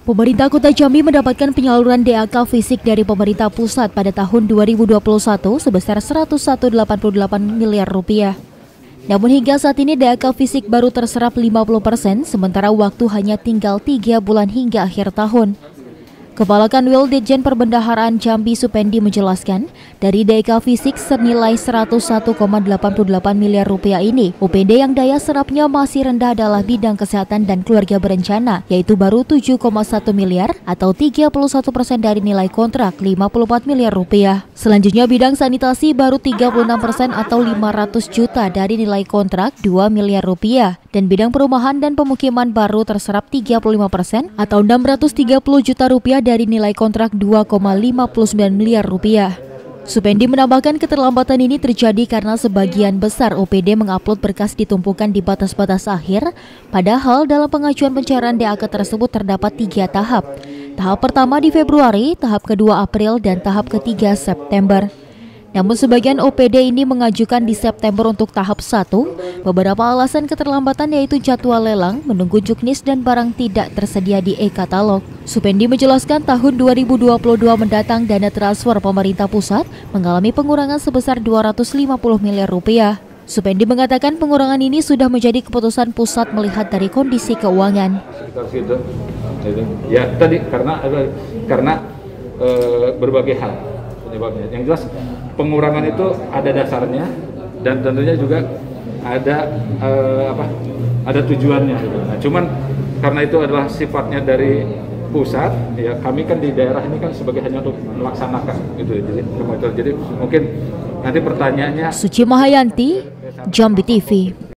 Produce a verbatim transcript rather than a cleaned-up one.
Pemerintah Kota Jambi mendapatkan penyaluran D A K fisik dari pemerintah pusat pada tahun dua ribu dua puluh satu sebesar seratus satu koma delapan delapan miliar rupiah. Namun hingga saat ini D A K fisik baru terserap lima puluh persen, sementara waktu hanya tinggal tiga bulan hingga akhir tahun. Kepala Kanwil Ditjen Perbendaharaan Jambi Supendi menjelaskan, dari D A K fisik senilai seratus satu koma delapan delapan miliar rupiah ini, O P D yang daya serapnya masih rendah adalah bidang kesehatan dan keluarga berencana, yaitu baru tujuh koma satu miliar atau tiga puluh satu persen dari nilai kontrak lima puluh empat miliar rupiah. Selanjutnya bidang sanitasi baru tiga puluh enam persen atau lima ratus juta dari nilai kontrak dua miliar rupiah. Dan bidang perumahan dan pemukiman baru terserap tiga puluh lima persen atau enam ratus tiga puluh juta rupiah dari nilai kontrak dua koma lima sembilan miliar rupiah. Supendi menambahkan keterlambatan ini terjadi karena sebagian besar O P D mengupload berkas ditumpukan di batas-batas akhir, padahal dalam pengajuan pencairan D A K tersebut terdapat tiga tahap. Tahap pertama di Februari, tahap kedua April, dan tahap ketiga September. Namun sebagian O P D ini mengajukan di September untuk tahap satu. Beberapa alasan keterlambatan yaitu jadwal lelang, menunggu juknis, dan barang tidak tersedia di e-katalog. Supendi menjelaskan tahun dua ribu dua puluh dua mendatang dana transfer pemerintah pusat mengalami pengurangan sebesar dua ratus lima puluh miliar rupiah. Supendi mengatakan pengurangan ini sudah menjadi keputusan pusat melihat dari kondisi keuangan. Ya tadi karena karena e, berbagai hal penyebabnya. Yang jelas pengurangan itu ada dasarnya dan tentunya juga ada eh, apa ada tujuannya. Nah, cuman karena itu adalah sifatnya dari pusat, ya kami kan di daerah ini kan sebagai hanya untuk melaksanakan gitu. Jadi jadi mungkin nanti pertanyaannya. Suci Mahayanti, Jambi T V.